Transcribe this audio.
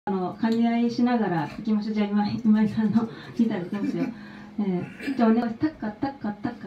兼ね合いしながらいきましょう。じゃあ今井さんのギターでいきますよ。じゃあお願いします。タッカタッカタッカ。